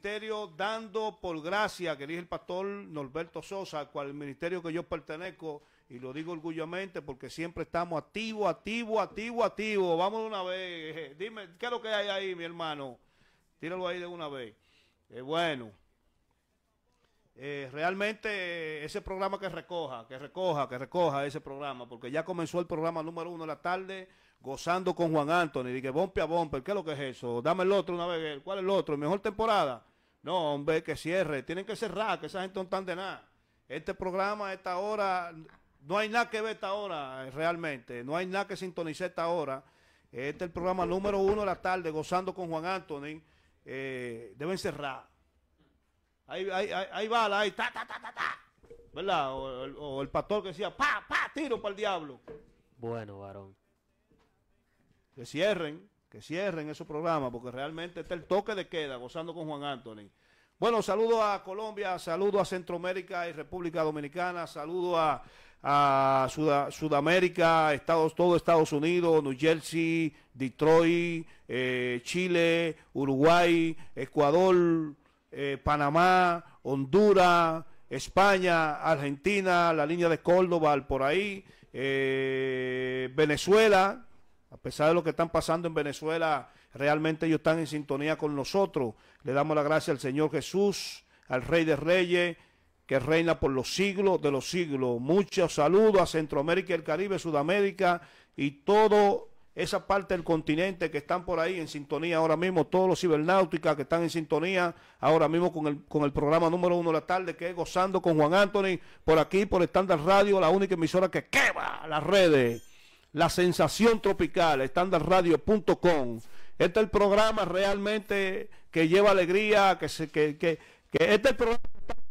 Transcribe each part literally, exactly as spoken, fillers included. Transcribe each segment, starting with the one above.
ministerio Dando por Gracia, que dirige el pastor Norberto Sosa, al cual el ministerio que yo pertenezco, y lo digo orgullosamente porque siempre estamos activos, activos, activos, activos. Vamos de una vez. Dime, ¿qué es lo que hay ahí, mi hermano? Tíralo ahí de una vez. Eh, bueno, eh, realmente ese programa que recoja, que recoja, que recoja ese programa, porque ya comenzó el programa número uno de la tarde, Gozando con Juan Anthony. Dije, bompe a bompe, ¿qué es lo que es eso? Dame el otro una vez. ¿Cuál es el otro? ¿Mejor temporada? No, hombre, que cierre. Tienen que cerrar, que esa gente no están de nada. Este programa, a esta hora, no hay nada que ver esta hora, realmente. No hay nada que sintonizar esta hora. Este es el programa número uno de la tarde, Gozando con Juan Anthony. Eh, deben cerrar. Ahí, ahí, ahí, ahí va, ahí, ta, ta, ta, ta, ta. ¿Verdad? O, o, o el pastor que decía, pa, pa, tiro para el diablo. Bueno, varón. Que cierren, que cierren esos programas, porque realmente este es el toque de queda, Gozando con Juan Anthony. Bueno, saludo a Colombia, saludo a Centroamérica y República Dominicana, saludo a, a Sud Sudamérica, Estados, todo Estados Unidos, New Jersey, Detroit, eh, Chile, Uruguay, Ecuador, eh, Panamá, Honduras, España, Argentina, la línea de Córdoba, por ahí, eh, Venezuela. A pesar de lo que están pasando en Venezuela, realmente ellos están en sintonía con nosotros. Le damos la gracia al Señor Jesús, al Rey de Reyes, que reina por los siglos de los siglos. Muchos saludos a Centroamérica y el Caribe, Sudamérica y toda esa parte del continente que están por ahí en sintonía ahora mismo. Todos los cibernáuticas que están en sintonía ahora mismo con el, con el programa número uno de la tarde, que es Gozando con Juan Anthony, por aquí, por Estándar Radio, la única emisora que quema las redes. La sensación tropical, estándar radio punto com. Este es el programa realmente que lleva alegría, que se, que, que, que este es el programa.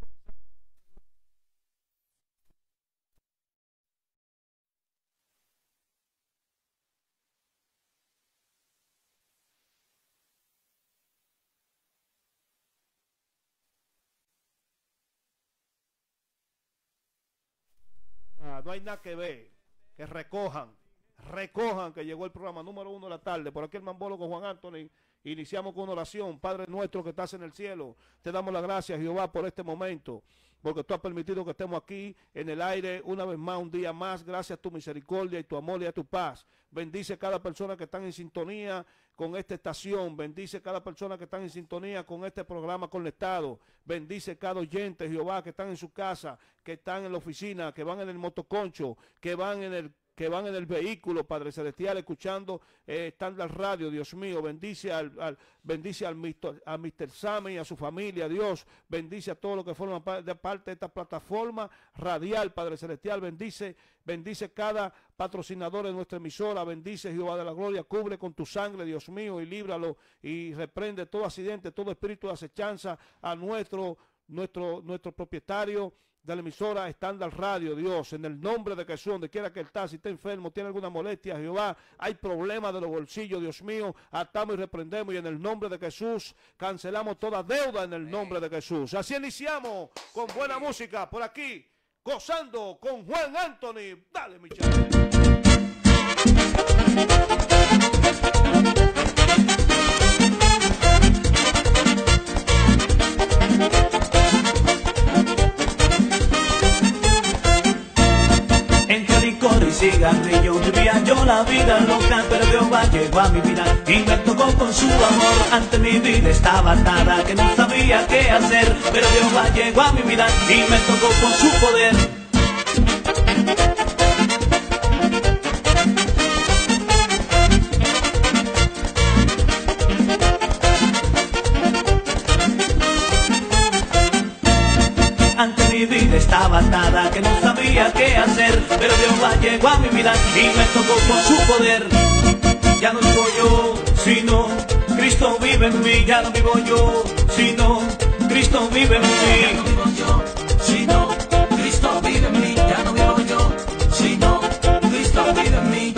Ah, no hay nada que ver, que recojan. Recojan que llegó el programa número uno de la tarde. Por aquí el Mambolo con Juan Anthony. Iniciamos con oración. Padre nuestro que estás en el cielo, te damos las gracias, Jehová, por este momento, porque tú has permitido que estemos aquí en el aire una vez más, un día más. Gracias a tu misericordia y tu amor y a tu paz. Bendice cada persona que están en sintonía con esta estación. Bendice cada persona que están en sintonía con este programa conectado. Bendice cada oyente, Jehová, que están en su casa, que están en la oficina, que van en el motoconcho, que van en el que van en el vehículo, Padre Celestial, escuchando eh, Estándar Radio. Dios mío, bendice al, al bendice al mister, a mister Sammy y a su familia, Dios, bendice a todos los que forman de parte de esta plataforma radial, Padre Celestial, bendice, bendice cada patrocinador de nuestra emisora, bendice, Jehová de la gloria, cubre con tu sangre, Dios mío, y líbralo, y reprende todo accidente, todo espíritu de acechanza a nuestro, nuestro, nuestro propietario de la emisora Estándar Radio, Dios, en el nombre de Jesús, donde quiera que él está, si está enfermo, tiene alguna molestia, Jehová, hay problemas de los bolsillos, Dios mío, atamos y reprendemos, y en el nombre de Jesús cancelamos toda deuda en el nombre de Jesús. Así iniciamos con buena música por aquí, Gozando con Juan Anthony. Dale, mi chavo. Entre licor y cigarrillo vivía yo la vida loca, pero Jehová llegó a mi vida y me tocó con su amor. Ante mi vida estaba atada, que no sabía qué hacer, pero Jehová llegó a mi vida y me tocó con su poder. Ante mi vida estaba atada, que no sabía qué hacer, pero Jehová llegó a mi vida y me tocó con su poder. Ya no vivo yo, sino Cristo vive en mí. Ya no vivo yo, sino Cristo vive en mí. Ya no vivo yo, sino Cristo vive en mí. Ya no vivo yo, sino Cristo vive en mí.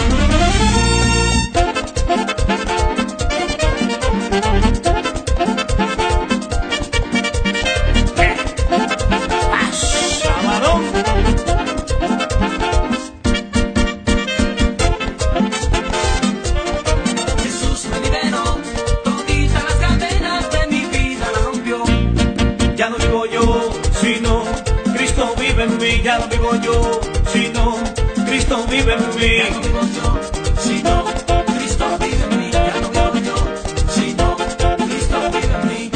Jesús me liberó, toditas las cadenas de mi vida la rompió. si no, Cristo vive en mí, ya no vivo yo, si no, Cristo vive en mí. Ya no vivo yo, si no, Cristo vive en mí, ya no vivo yo, si no, Cristo vive en mí.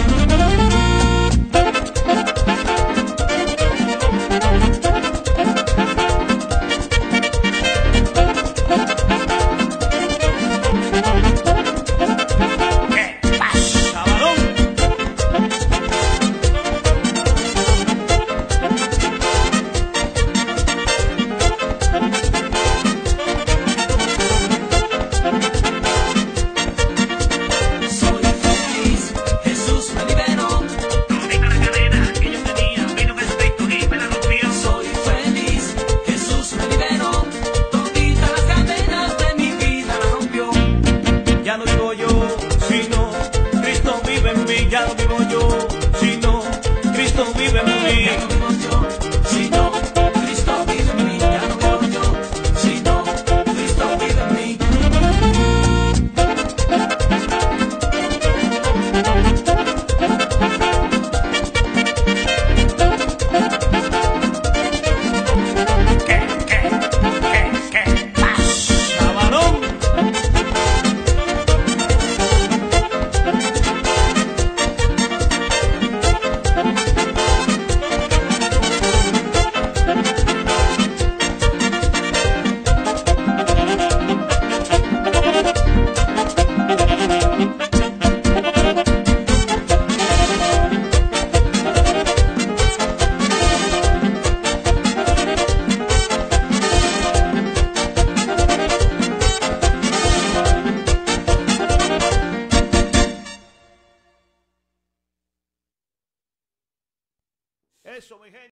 Ya no vivo yo, si no, Cristo vive en mí. Ya no vivo yo, si no, Cristo vive en mí. Ya no vivo yo, si no, Cristo vive en mí. ¿Qué, qué, qué, qué pasa, varón? Eso, mi gente.